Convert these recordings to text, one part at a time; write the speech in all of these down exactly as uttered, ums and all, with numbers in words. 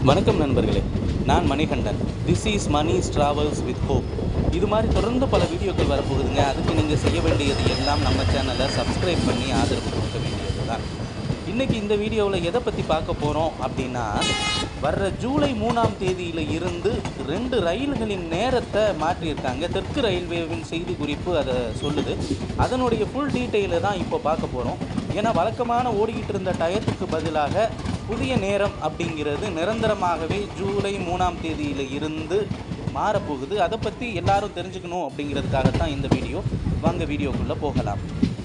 வணக்கம் நண்பர்களே, நான் Manikandan. This is Mani's travels with hope. இது மாதிரி தொடர்ந்து பல வீடியோக்கள் வரப்போகுதுங்க. அதுக்கு நீங்கள் செய்ய வேண்டியது எல்லாம் நம்ம சேனலை சப்ஸ்கிரைப் பண்ணி ஆதரவு கொடுக்க வேண்டியது தான். இன்றைக்கி இந்த வீடியோவில் எதை பற்றி பார்க்க போகிறோம் அப்படின்னா, வர்ற ஜூலை மூணாம் தேதியில் இருந்து ரெண்டு ரயில்களின் நேரத்தை மாற்றியிருக்காங்க. தெற்கு ரயில்வேவின் செய்தி குறிப்பு அதை சொல்லுது. அதனுடைய ஃபுல் டீட்டெயிலை தான் இப்போ பார்க்க போகிறோம். ஏன்னா வழக்கமான ஓடிக்கிட்டு இருந்த டயத்துக்கு பதிலாக புதிய நேரம் அப்படிங்கிறது நிரந்தரமாகவே ஜூலை மூணாம் தேதியில் இருந்து மாறப்போகுது. அதை பற்றி எல்லாரும் தெரிஞ்சுக்கணும் அப்படிங்கிறதுக்காகத்தான் இந்த வீடியோ. வாங்க வீடியோக்குள்ளே போகலாம்.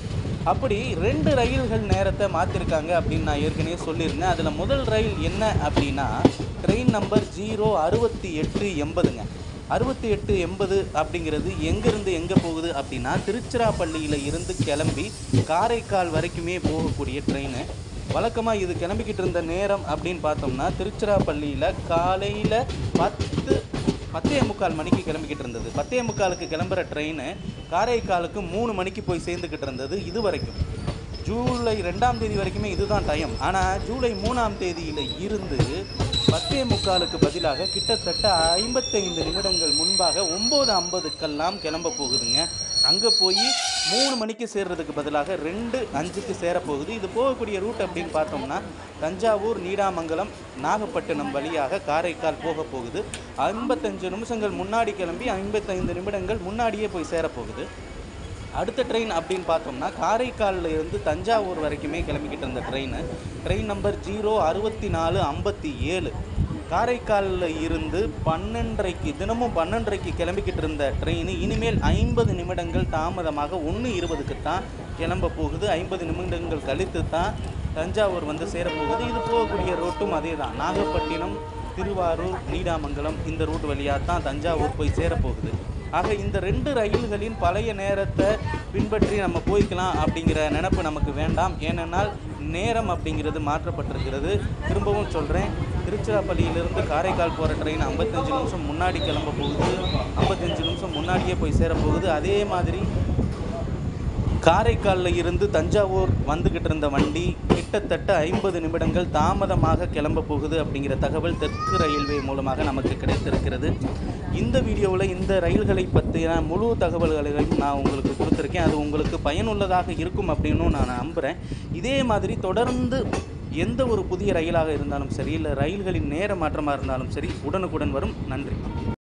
அப்படி ரெண்டு ரயில்கள் நேரத்தை மாற்றிருக்காங்க அப்படின்னு நான் ஏற்கனவே சொல்லியிருந்தேன். அதில் முதல் ரயில் என்ன அப்படின்னா, ட்ரெயின் நம்பர் ஜீரோ அறுபத்தி எட்டு எண்பதுங்க. அறுபத்தி எட்டு எண்பது அப்படிங்கிறது எங்கேருந்து எங்கே போகுது அப்படின்னா, திருச்சிராப்பள்ளியில் இருந்து கிளம்பி காரைக்கால் வரைக்குமே போகக்கூடிய ட்ரெயின். வழக்கமாக இது கிளம்பிக்கிட்டு இருந்த நேரம் அப்படின்னு பார்த்தோம்னா, திருச்சிராப்பள்ளியில் காலையில் பத்து பத்தே முக்கால் மணிக்கு கிளம்பிக்கிட்டு இருந்தது. பத்தே முக்காலுக்கு கிளம்புற ட்ரெயின் காரைக்காலுக்கு மூணு மணிக்கு போய் சேர்ந்துக்கிட்டு இருந்தது. இது வரைக்கும் ஜூலை ரெண்டாம் தேதி வரைக்குமே இதுதான் டைம். ஆனால் ஜூலை மூணாம் தேதியில் இருந்து பத்தே முக்காலுக்கு பதிலாக கிட்டத்தட்ட ஐம்பத்தைந்து நிமிடங்கள் முன்பாக ஒம்பது ஐம்பதுக்கெல்லாம் கிளம்ப போகுதுங்க. அங்கே போய் மூணு மணிக்கு சேர்றதுக்கு பதிலாக ரெண்டு அஞ்சுக்கு சேரப்போகுது. இது போகக்கூடிய ரூட் அப்படின்னு பார்த்தோம்னா, தஞ்சாவூர், நீடாமங்கலம், நாகப்பட்டினம் வழியாக காரைக்கால் போக போகுது. ஐம்பத்தஞ்சு நிமிஷங்கள் முன்னாடி கிளம்பி ஐம்பத்தைந்து நிமிடங்கள் முன்னாடியே போய் சேரப்போகுது. அடுத்த ட்ரெயின் அப்படின்னு பார்த்தோம்னா, காரைக்காலில் இருந்து தஞ்சாவூர் வரைக்குமே கிளம்பிக்கிட்டு இருந்த ட்ரெயின் ட்ரெயின் நம்பர் ஜீரோ அறுபத்தி நாலு ஐம்பத்தி ஏழு காரைக்காலில் இருந்து பன்னெண்டரைக்கு தினமும் பன்னெண்டரைக்கு கிளம்பிக்கிட்டு இருந்த ட்ரெயின் இனிமேல் ஐம்பது நிமிடங்கள் தாமதமாக ஒன்று இருபதுக்கு தான் கிளம்ப போகுது. ஐம்பது நிமிடங்கள் கழித்து தான் தஞ்சாவூர் வந்து சேரப்போகுது. இது போகக்கூடிய ரூட்டும் அதே தான். நாகப்பட்டினம், திருவாரூர், நீடாமங்கலம் இந்த ரூட் வழியாக தான் தஞ்சாவூர் போய் சேரப்போகுது. ஆக இந்த ரெண்டு ரயில்களின் பழைய நேரத்தை பின்பற்றி நம்ம போய்க்கலாம் அப்படிங்கிற நினப்பு நமக்கு வேண்டாம். ஏனென்றால் நேரம் அப்படிங்கிறது மாற்றப்பட்டிருக்கிறது. திரும்பவும் சொல்கிறேன், திருச்சிராப்பள்ளியிலிருந்து காரைக்கால் போகிற ட்ரெயின் ஐம்பத்தஞ்சு நிமிஷம் முன்னாடி கிளம்ப போகுது. ஐம்பத்தஞ்சு நிமிஷம் முன்னாடியே போய் சேரப்போகுது. அதே மாதிரி காரைக்காலில் இருந்து தஞ்சாவூர் வந்துக்கிட்டு இருந்த வண்டி கிட்டத்தட்ட ஐம்பது நிமிடங்கள் தாமதமாக கிளம்ப போகுது அப்படிங்கிற தகவல் தெற்கு ரயில்வே மூலமாக நமக்கு கிடைத்திருக்கிறது. இந்த வீடியோவில் இந்த ரயில்களை பற்றின முழு தகவல்களையும் நான் உங்களுக்கு கொடுத்துருக்கேன். அது உங்களுக்கு பயனுள்ளதாக இருக்கும் அப்படின்னு நான் நம்புகிறேன். இதே மாதிரி தொடர்ந்து எந்த ஒரு புதிய ரயிலாக இருந்தாலும் சரி, இல்லை ரயில்களின் நேர மாற்றமாக இருந்தாலும் சரி, உடனுக்குடன் வரும். நன்றி.